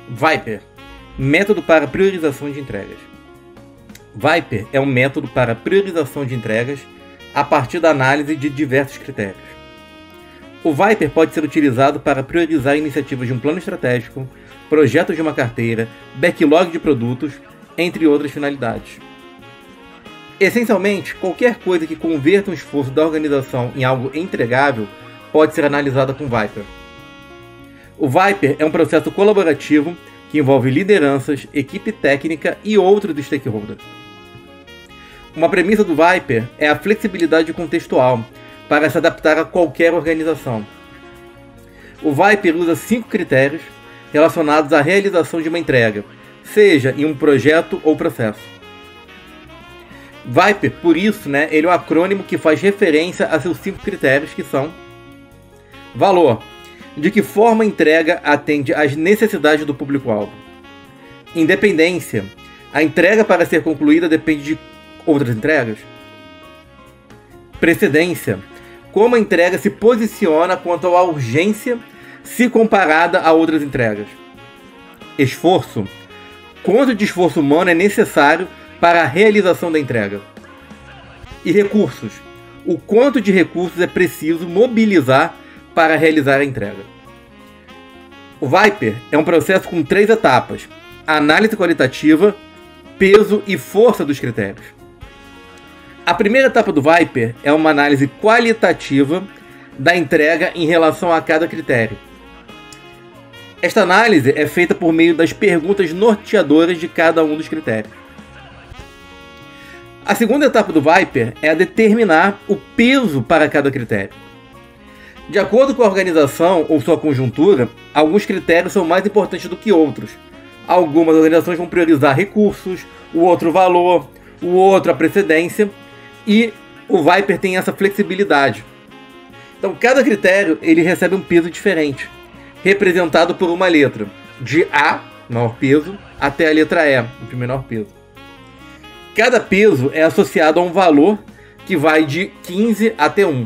Viper, método para priorização de entregas. Viper é um método para priorização de entregas a partir da análise de diversos critérios. O Viper pode ser utilizado para priorizar iniciativas de um plano estratégico, projetos de uma carteira, backlog de produtos, entre outras finalidades. Essencialmente, qualquer coisa que converta um esforço da organização em algo entregável pode ser analisada com Viper. O Viper é um processo colaborativo que envolve lideranças, equipe técnica e outros stakeholders. Uma premissa do Viper é a flexibilidade contextual para se adaptar a qualquer organização. O Viper usa 5 critérios relacionados à realização de uma entrega, seja em um projeto ou processo. Viper, por isso, ele é um acrônimo que faz referência a seus 5 critérios, que são: valor, de que forma a entrega atende às necessidades do público-alvo. Independência, a entrega para ser concluída depende de outras entregas. Precedência, como a entrega se posiciona quanto à urgência se comparada a outras entregas. Esforço, quanto de esforço humano é necessário para a realização da entrega. E recursos, o quanto de recursos é preciso mobilizar para realizar a entrega. O Viper é um processo com 3 etapas: análise qualitativa, peso e força dos critérios. A primeira etapa do Viper é uma análise qualitativa da entrega em relação a cada critério. Esta análise é feita por meio das perguntas norteadoras de cada um dos critérios. A segunda etapa do Viper é a determinar o peso para cada critério. De acordo com a organização ou sua conjuntura, alguns critérios são mais importantes do que outros. Algumas organizações vão priorizar recursos, o outro valor, o outro a precedência, e o Viper tem essa flexibilidade. Então, cada critério ele recebe um peso diferente, representado por uma letra, de A, maior peso, até a letra E, o menor peso. Cada peso é associado a um valor que vai de 15 até 1.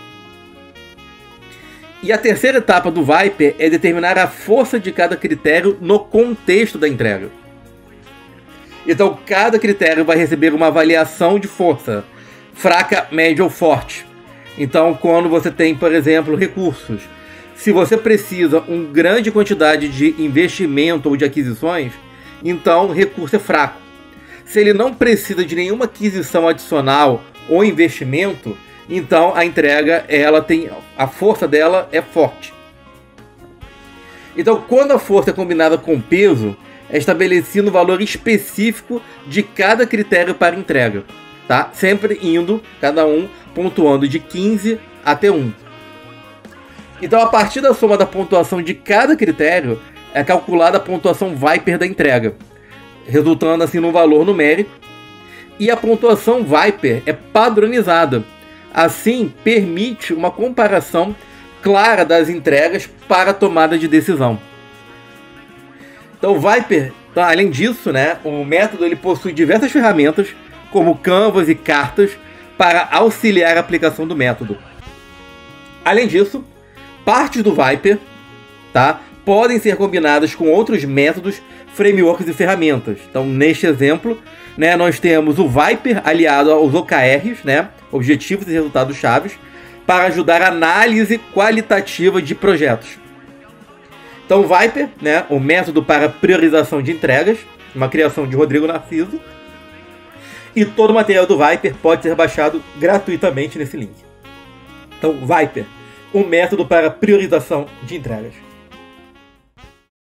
E a terceira etapa do Viper é determinar a força de cada critério no contexto da entrega. Então, cada critério vai receber uma avaliação de força, fraca, média ou forte. Então, quando você tem, por exemplo, recursos, se você precisa uma grande quantidade de investimento ou de aquisições, então recurso é fraco. Se ele não precisa de nenhuma aquisição adicional ou investimento, então a entrega, a força dela é forte. Então, quando a força é combinada com o peso, é estabelecido o valor específico de cada critério para entrega, tá? Sempre indo, cada um pontuando de 15 até 1. Então, a partir da soma da pontuação de cada critério, é calculada a pontuação Viper da entrega, resultando assim num valor numérico. E a pontuação Viper é padronizada. Assim, permite uma comparação clara das entregas para a tomada de decisão. Então, o Viper, além disso, o método ele possui diversas ferramentas, como canvas e cartas, para auxiliar a aplicação do método. Além disso, partes do Viper podem ser combinadas com outros métodos, frameworks e ferramentas. Então, neste exemplo, nós temos o Viper aliado aos OKRs, Objetivos e Resultados Chaves, para ajudar a análise qualitativa de projetos. Então, o Viper, o método para priorização de entregas, uma criação de Rodrigo Narciso. E todo o material do Viper pode ser baixado gratuitamente nesse link. Então, Viper, um método para priorização de entregas.